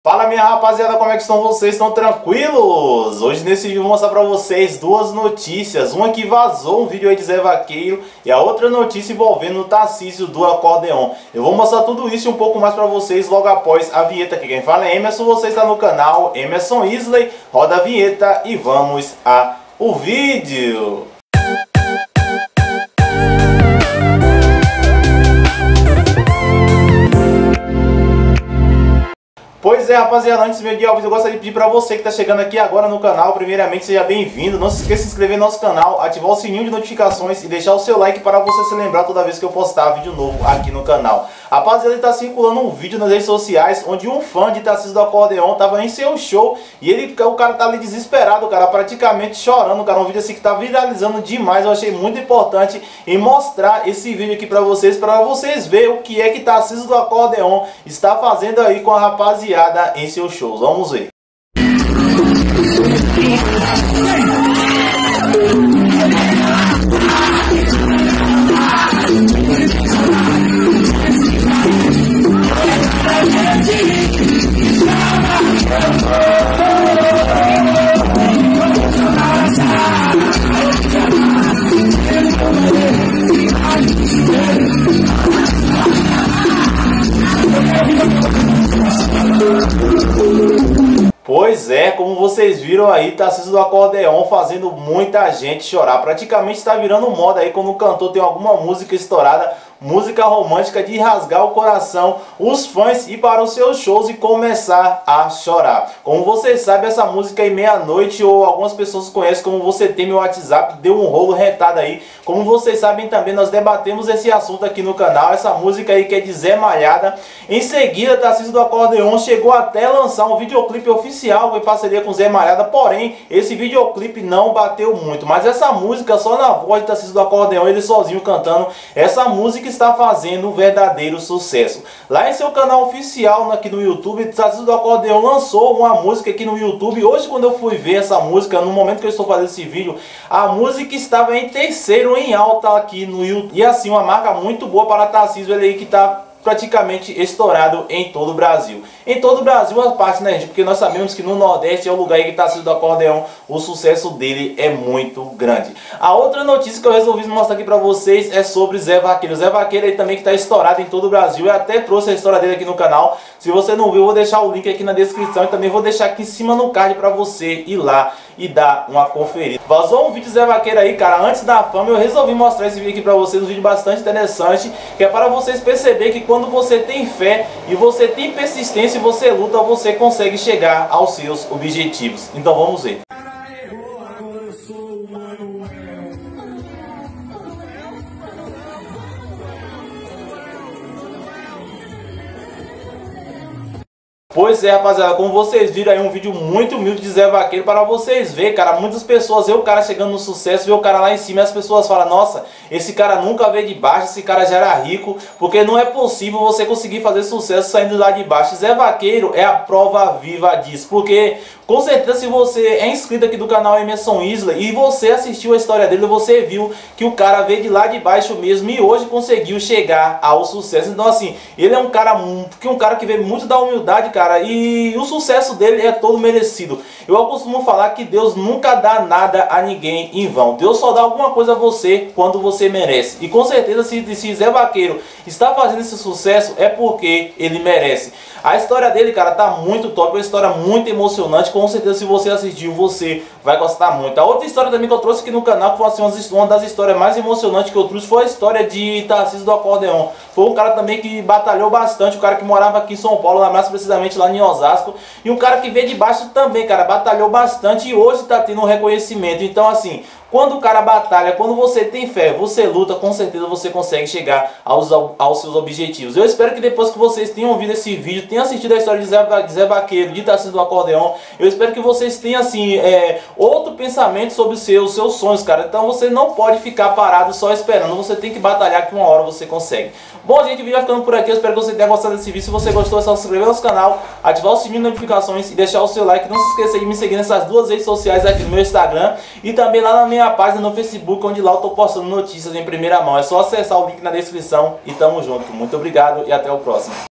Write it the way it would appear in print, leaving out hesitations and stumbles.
Fala minha rapaziada, como é que estão vocês? Estão tranquilos? Hoje nesse vídeo eu vou mostrar pra vocês duas notícias. Uma que vazou um vídeo aí de Zé Vaqueiro e a outra notícia envolvendo o Tarcísio do acordeon. Eu vou mostrar tudo isso e um pouco mais pra vocês logo após a vinheta. Aqui quem fala é Emerson, você está no canal Emerson Isley. Roda a vinheta e vamos ao vídeo. Pois é, rapaziada, antes mesmo de ir ao vídeo, eu gostaria de pedir pra você que está chegando aqui agora no canal, primeiramente, seja bem-vindo. Não se esqueça de se inscrever no nosso canal, ativar o sininho de notificações e deixar o seu like para você se lembrar toda vez que eu postar vídeo novo aqui no canal. Rapaziada, está circulando um vídeo nas redes sociais onde um fã de Tarcísio do acordeon estava em seu show e o cara tá ali desesperado, cara, praticamente chorando, cara. Um vídeo assim que tá viralizando demais. Eu achei muito importante em mostrar esse vídeo aqui pra vocês verem o que é que Tarcísio do acordeon está fazendo aí com a rapaziada em seus shows. Vamos ver. Pois é, como vocês viram aí, Tarcísio do acordeon fazendo muita gente chorar. Praticamente está virando moda aí quando o cantor tem alguma música estourada, música romântica de rasgar o coração, os fãs ir para os seus shows e começar a chorar. Como vocês sabem, essa música aí Meia-Noite, ou algumas pessoas conhecem como Você Tem Meu WhatsApp, deu um rolo retado aí. Como vocês sabem também, nós debatemos esse assunto aqui no canal. Essa música aí que é de Zé Malhada. Em seguida, Tarcísio do acordeon chegou até a lançar um videoclipe oficial em parceria com Zé Malhada, porém, esse videoclipe não bateu muito. Mas essa música, só na voz de Tarcísio do acordeon, ele sozinho cantando, essa música está fazendo um verdadeiro sucesso. Lá em seu canal oficial aqui no YouTube, Tarcísio do acordeon lançou uma música aqui no YouTube. Hoje, quando eu fui ver essa música, no momento que eu estou fazendo esse vídeo, a música estava em terceiro em alta aqui no YouTube. E assim, uma marca muito boa para Tarcísio, ele aí que está praticamente estourado em todo o Brasil. Em todo o Brasil a parte, né, gente? Porque nós sabemos que no Nordeste é o lugar aí que Tarcísio do acordeon, o sucesso dele é muito grande. A outra notícia que eu resolvi mostrar aqui pra vocês é sobre Zé Vaqueiro. Zé Vaqueiro aí também que tá estourado em todo o Brasil. Eu até trouxe a história dele aqui no canal. Se você não viu, eu vou deixar o link aqui na descrição e também vou deixar aqui em cima no card pra você ir lá e dar uma conferida. Vazou um vídeo de Zé Vaqueiro aí, cara, antes da fama. Eu resolvi mostrar esse vídeo aqui pra vocês, um vídeo bastante interessante, que é para vocês perceberem que quando você tem fé e você tem persistência e você luta, você consegue chegar aos seus objetivos. Então vamos ver. Pois é, rapaziada, como vocês viram aí, um vídeo muito humilde de Zé Vaqueiro para vocês verem, cara. Muitas pessoas vê o cara chegando no sucesso, vê o cara lá em cima e as pessoas falam: nossa, esse cara nunca veio de baixo, esse cara já era rico, porque não é possível você conseguir fazer sucesso saindo lá de baixo. Zé Vaqueiro é a prova viva disso, porque com certeza se você é inscrito aqui do canal Emerson Isley e você assistiu a história dele, você viu que o cara veio de lá de baixo mesmo e hoje conseguiu chegar ao sucesso. Então assim, ele é um cara que veio muito da humildade, cara, e o sucesso dele é todo merecido. Eu costumo falar que Deus nunca dá nada a ninguém em vão. Deus só dá alguma coisa a você quando você merece. E com certeza se Zé Vaqueiro está fazendo esse sucesso é porque ele merece. A história dele, cara, tá muito top, uma história muito emocionante. Com certeza se você assistiu, você vai gostar muito. A outra história também que eu trouxe aqui no canal, que foi assim, uma das histórias mais emocionantes que eu trouxe, foi a história de Tarcísio do acordeon. Foi um cara também que batalhou bastante, um cara que morava aqui em São Paulo, mais precisamente lá em Osasco, e um cara que veio de baixo também, cara, batalhou bastante e hoje tá tendo um reconhecimento. Então assim, quando o cara batalha, quando você tem fé, você luta, com certeza você consegue chegar aos seus objetivos. Eu espero que depois que vocês tenham visto esse vídeo, tenham assistido a história de Zé Vaqueiro, de Tarcísio do acordeon, eu espero que vocês tenham assim, outro pensamento sobre os seus sonhos, cara. Então você não pode ficar parado só esperando, você tem que batalhar que uma hora você consegue. Bom, gente, o vídeo vai ficando por aqui. Eu espero que você tenha gostado desse vídeo. Se você gostou, é só se inscrever no nosso canal, ativar o sininho de notificações e deixar o seu like. Não se esqueça de me seguir nessas duas redes sociais aqui no meu Instagram e também lá na minha página no Facebook, onde lá eu tô postando notícias em primeira mão. É só acessar o link na descrição e tamo junto. Muito obrigado e até o próximo.